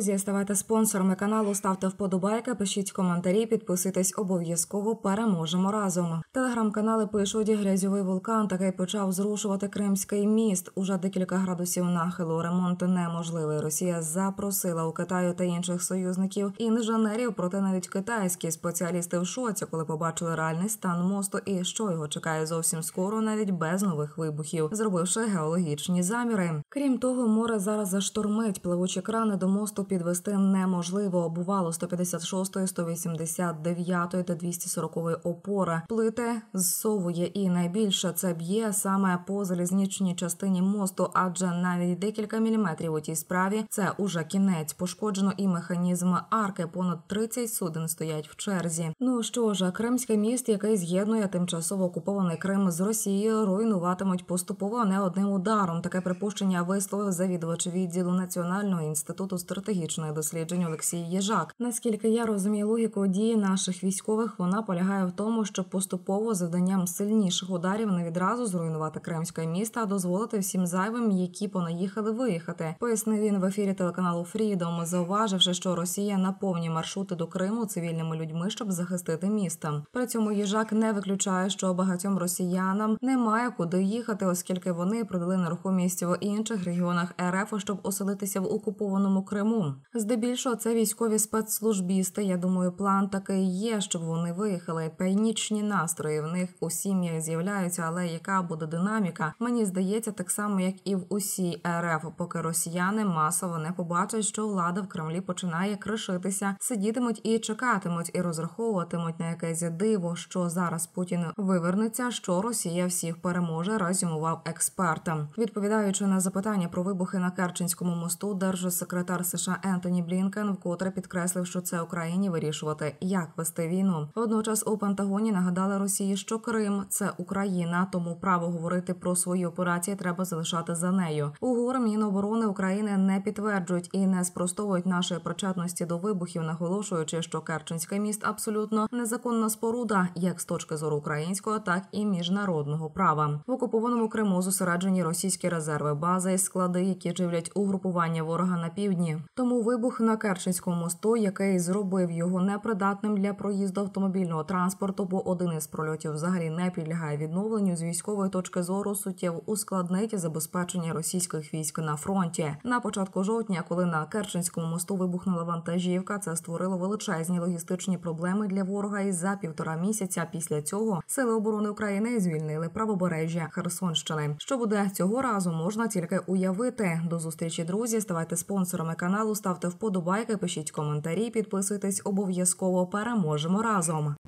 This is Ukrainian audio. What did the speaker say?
друзі, ставайте спонсорами каналу, ставте вподобайки, пишіть коментарі, підписуйтесь обов'язково, переможемо разом. Телеграм-канали пишуть, грязьовий вулкан таки почав зрушувати Кримський міст. Уже декілька градусів нахилу, ремонт неможливий. Росія запросила у Китаю та інших союзників інженерів, проте навіть китайські спеціалісти в шоці, коли побачили реальний стан мосту і що його чекає зовсім скоро, навіть без нових вибухів, зробивши геологічні заміри. Крім того, море зараз заштормить, пливучі крани до мосту підвести неможливо. Обвалу 156, 189 та 240 опори. Плити зсовує і найбільше це б'є саме по залізничній частині мосту, адже навіть декілька міліметрів у тій справі – це уже кінець. Пошкоджено і механізм арки, понад 30 суден стоять в черзі. Ну що ж, Кримський міст, який з'єднує тимчасово окупований Крим з Росією, руйнуватимуть поступово не одним ударом. Таке припущення висловив завідувач відділу Національного інституту стратегічних досліджень Олексій Єжак. Наскільки я розумію логіку дії наших військових, вона полягає в тому, щоб поступово завданням сильніших ударів не відразу зруйнувати Кримське місто, а дозволити всім зайвим, які понаїхали, виїхати. Пояснив він в ефірі телеканалу Freedom, зауваживши, що Росія наповнює маршрути до Криму цивільними людьми, щоб захистити місто. При цьому Єжак не виключає, що багатьом росіянам немає куди їхати, оскільки вони продали нерухомість в інших регіонах РФ, щоб оселитися в окупованому Криму. Здебільшого це військові спецслужбісти. Я думаю, план такий є, щоб вони виїхали. Панічні настрої в них у сім'ях з'являються, але яка буде динаміка? Мені здається, так само, як і в усій РФ, поки росіяни масово не побачать, що влада в Кремлі починає кришитися, сидітимуть і чекатимуть, і розраховуватимуть на якесь диво, що зараз Путін вивернеться, що Росія всіх переможе, резюмував експерт. Відповідаючи на запитання про вибухи на Керченському мосту, держсекретар США Ентоні Блінкен вкотре підкреслив, що це Україні вирішувати, як вести війну. Водночас у Пентагоні нагадали Росії, що Крим – це Україна, тому право говорити про свої операції треба залишати за нею. УГУР, Міноборони України не підтверджують і не спростовують нашої причетності до вибухів, наголошуючи, що Керченський міст абсолютно незаконна споруда, як з точки зору українського, так і міжнародного права. В окупованому Криму зосереджені російські резерви, бази і склади, які живлять угрупування ворога на півдні. Тому вибух на Керченському мосту, який зробив його непридатним для проїзду автомобільного транспорту, бо один із прольотів взагалі не підлягає відновленню, з військової точки зору суттєво ускладнить забезпечення російських військ на фронті. На початку жовтня, коли на Керченському мосту вибухнула вантажівка, це створило величезні логістичні проблеми для ворога, і за 1,5 місяця після цього Сили оборони України звільнили правобережжя Херсонщини. Що буде цього разу, можна тільки уявити. До зустрічі, друзі, ставайте спонсорами каналу, ставте вподобайки, пишіть коментарі, підписуйтесь обов'язково, переможемо разом.